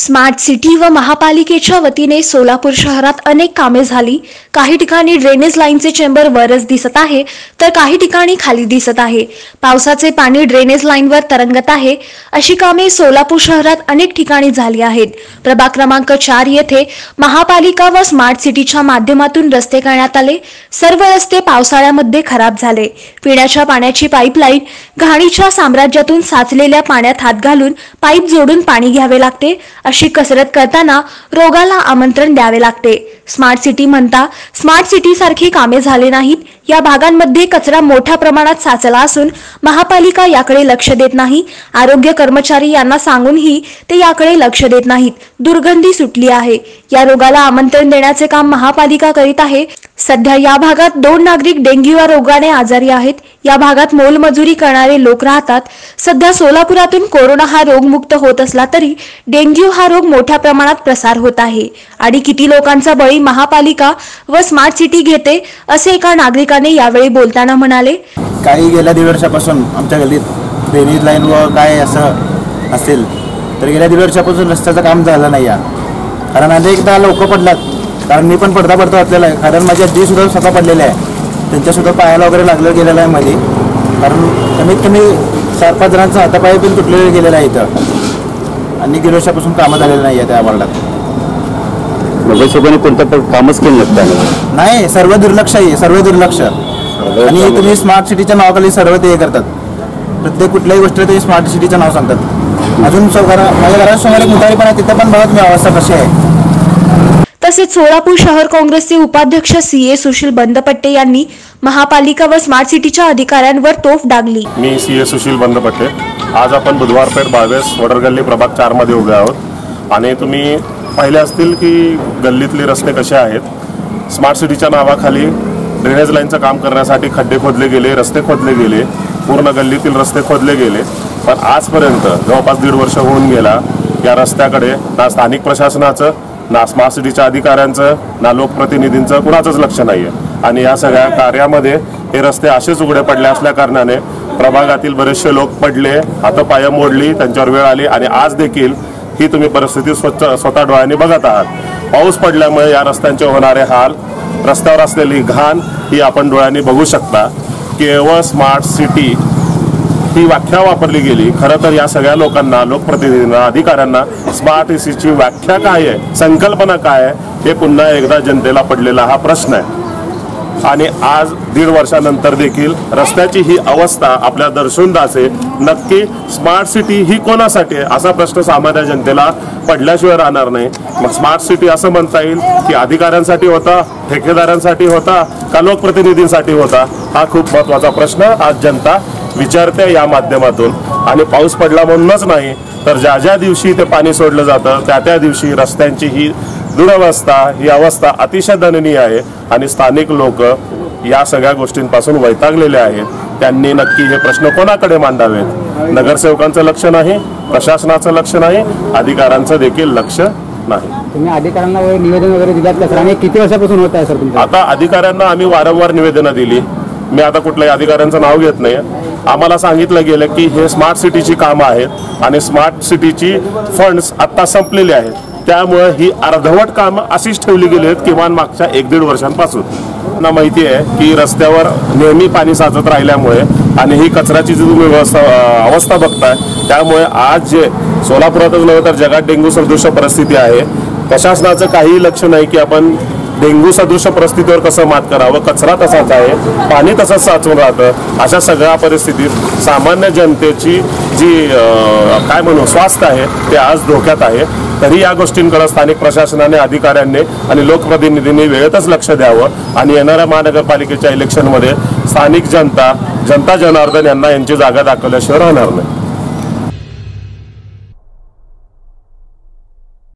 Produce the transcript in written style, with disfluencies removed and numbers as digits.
Smart city व महापालिकेच्या वतीने सोलापूर शहरात अनेक कामे झाली। काही ठिकाणी ड्रेनेज लाईनचे चेंबर वरच दिसत आहे तर काही ठिकाणी खाली दिसत आहे। पावसाचे पाणी ड्रेनेज लाईनवर तरंगत आहे। अशी कामे सोलापूर शहरात अनेक ठिकाणी झाली आहेत। प्रभाग क्रमांक 4 येथे महापालिका व स्मार्ट सिटीच्या माध्यमातून रस्ते करण्यात आले। सर्व रस्ते पावसाळ्यामध्ये खराब झाले। पिण्याच्या पाण्याची पाईपलाईन घाणीच्या साम्राज्यातून साचलेल्या पाण्यात हात घालून पाईप जोडून पाणी घ्यावे लागते। अशी कसरत करताना रोगाला आमंत्रण द्यावे लागते। स्मार्ट सिटी म्हणता स्मार्ट सिटी सारखी कामे झाले नाहीत। या भागांमध्ये कचरा मोठ्या प्रमाणात साचला असून महापालिका याकडे लक्ष देत नाही। आरोग्य कर्मचारी यांना सांगूनही ते याकडे लक्ष देत नाहीत। दुर्गंधी सुटली आहे। या रोगाला आमंत्रण देण्याचे काम महापालिका करीत आहे। सध्या या भागात 2 नागरिक डेंग्यू या रोगाने आजारी आहेत। या भागात मोलमजुरी करणारे लोक राहतात। सध्या सोलापुरातून कोरोना हा रोग मुक्त होत असला तरी डेंग्यू हा रोग मोठ्या प्रमाणात प्रसार होत आहे आणि किती लोकांचा बळी महापालिका व स्मार्ट सिटी घेते असे एका नागरिकाने यावेळी बोलताना म्हणाले। काही गेल्या 1.5 वर्षापासून आमच्या गल्लीत ड्रेनेज लाईन व काय असं असेल तर गेल्या 1.5 वर्षापासून रस्त्याचं काम झालं नाही आहे। कारण अनेकदा लोक पडलात, कारण मी पण पडता वाचलेला आहे। कारण माझी आजी सुद्धा स्वतः पडलेले आहे, त्यांच्यासुद्धा पायाला वगैरे लागलं गेलेलं आहे मध्ये। कारण कमीत कमी 4-5 जणांचा हातापाय पण तुटलेले गेलेला आहे इथं आणि 1.5 वर्षापासून कामं झालेलं नाही आहे त्या वार्डात। नगरसेवकाने कोणतं कामच केलं नसतं नाही, सर्व दुर्लक्ष आहे, सर्व दुर्लक्ष। आणि तुम्ही स्मार्ट सिटीच्या नावाखाली सर्व ते करतात। प्रत्येक कुठल्याही गोष्टीला ते स्मार्ट सिटीचं नाव सांगतात। अजून माझ्या घरासमोर एक मुतारी पण आहे, तिथे पण बघा तुम्ही अवस्था कशी आहे। तसेच सोलापूर शहर काँग्रेसचे उपाध्यक्ष CA सुशील बंदपट्टे यांनी महापालिका व स्मार्ट सिटीच्या अधिकाऱ्यांवर तोफ डागली। मी CA सुशील बंदपट्टे। आज आपण बुधवार पेठ 22 वडरगल्ली प्रभाग 4 मध्ये उभे आहोत आणि तुम्ही पाहिले असतील की गल्लीतले रस्ते कसे आहेत। स्मार्ट सिटीच्या नावाखाली ड्रेनेज लाईनचं काम करण्यासाठी खड्डे खोदले गेले, रस्ते खोदले गेले, पूर्ण गल्लीतील रस्ते खोदले गेले। पण आजपर्यंत जवळपास 1.5 वर्ष होऊन गेला, या रस्त्याकडे ना स्थानिक प्रशासनाचं, ना स्मार्ट सिटीच्या अधिकाऱ्यांचं, ना लोकप्रतिनिधींचं कुणाचंच लक्ष नाही आहे। आणि या सगळ्या कार्यामध्ये हे रस्ते असेच उघडे पडले असल्या कारणाने प्रभागातील बरेचसे लोक पडले, हातपाय मोडली, त्यांच्यावर वेळ आली आणि आज देखील ही तुम्ही परिस्थिती स्वतः डोळ्यांनी बघत आहात। पाऊस पडल्यामुळे या रस्त्यांचे होणारे हाल, रस्त्यावर असलेली घाण ही आपण डोळ्यांनी बघू शकता। केवळ स्मार्ट सिटी ही व्याख्या वापरली गेली। खरं तर या सगळ्या लोकांना, लोकप्रतिनिधींना, अधिकाऱ्यांना स्मार्ट सिटीची व्याख्या काय आहे, संकल्पना काय आहे, हे पुन्हा एकदा जनतेला पडलेला हा प्रश्न आहे। आणि आज 1.5 वर्षानंतर देखील रस्त्याची ही अवस्था आपल्या दर्शवून दासे नक्की स्मार्ट सिटी ही कोणासाठी आहे असा प्रश्न सामान्य जनतेला पडल्याशिवाय राहणार नाही। मग स्मार्ट सिटी असं म्हणता येईल की अधिकाऱ्यांसाठी होता, ठेकेदारांसाठी होता का लोकप्रतिनिधींसाठी होता, हा खूप महत्त्वाचा प्रश्न आज जनता विचारते या माध्यमातून। आणि पाऊस पडला म्हणूनच नाही तर ज्या ज्या दिवशी ते पाणी सोडलं जातं त्या दिवशी रस्त्यांची ही दुरवस्था, ही अवस्था अतिशय दयनीय आहे आणि स्थानिक लोक या सगळ्या गोष्टींपासून वैतागलेले आहेत। त्यांनी नक्की हे प्रश्न कोणाकडे मांडावेत? नगरसेवकांचं लक्ष नाही, प्रशासनाचं लक्ष नाही, अधिकाऱ्यांचं देखील लक्ष नाही। तुम्ही अधिकाऱ्यांना निवेदन वगैरे दिलं आणि किती वर्षापासून होत आहे सर तुमचं? आता अधिकाऱ्यांना आम्ही वारंवार निवेदनं दिली। मी आता कुठल्याही अधिकाऱ्यांचं नाव घेत नाही। आम्हाला सांगितलं गेलं की हे स्मार्ट सिटीची कामं आहेत आणि स्मार्ट सिटीची फंड्स आता संपलेले आहेत, त्यामुळे ही अर्धवट कामं अशीच ठेवली गेली आहेत किमान मागच्या 1-1.5 वर्षांपासून। ना माहिती आहे की रस्त्यावर नेहमी पाणी साचत राहिल्यामुळे आणि ही कचऱ्याची जी तुम्ही अवस्था बघताय त्यामुळे आज जे सोलापुरातच नव्हे तर जगात डेंग्यू सदृश परिस्थिती आहे। प्रशासनाचं काही लक्ष नाही की आपण डेंग्यू सदृश परिस्थितीवर कसं मात करावं। कचरा तसाच आहे, पाणी तसंच साचून राहतं। अशा सगळ्या परिस्थितीत सामान्य जनतेची जी काय म्हणू स्वास्थ्य आहे ते आज धोक्यात आहे। तरी या गोष्टींकडे स्थानिक प्रशासनाने, अधिकाऱ्यांनी आणि लोकप्रतिनिधींनी वेळेतच लक्ष द्यावं आणि येणाऱ्या महानगरपालिकेच्या इलेक्शनमध्ये स्थानिक जनता जनार्दन यांना यांची जागा दाखवल्याशिवाय राहणार नाही।